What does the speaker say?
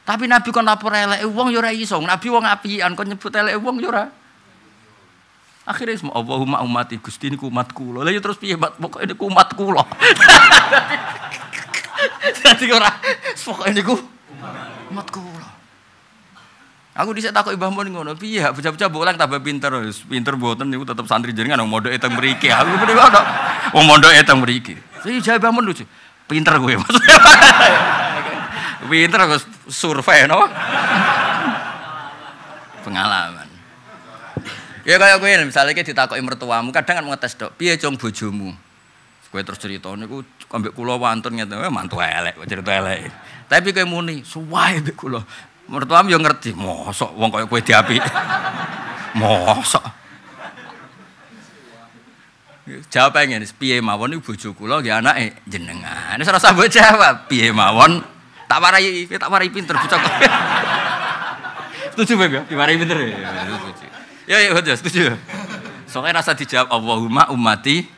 Tapi Nabi kon lapor eleke wong ya ora iso. Nabi wong apian kon nyebut eleke wong ya ora. Akhirnya semua Allahumma ummati Gusti niku umat kula. Lah ya terus piye pokoke niku umat kula. Dadi ora pokoke niku umat kula. Aku dhisik takok Mbah Mun ngono, piye bocah-bocah bolang tambah pinter, pinter mboten niku tetep santri jenengan wong mondoke teng mriki. Aku mriki ono wong mondoke teng mriki. Iki jare Mbah Mun lucu. Pinter kowe maksudnya. Pinter aku survei no. Pengalaman. Ya kaya kowe misalnya iki ditakoki mertuamu, kadang kan ngetes tok, piye cung bojomu? Kowe terus cerita niku ambek kula wantun ngene, mantu elek, cerita elek. Tapi kowe muni, suwae mbek kula. Mertuamu yo ngerti, mosok wong kaya kowe diapik. Mosok. Jawab ngene, piye mawon iku bojo kula nggih anake jenengan. Wis ora usah mbok jawab, piye mawon tak warai pinter bocah kok. Setuju Bang, diwarai pinter ya. Ya, setuju. Soalnya rasa dijawab Allahumma ummati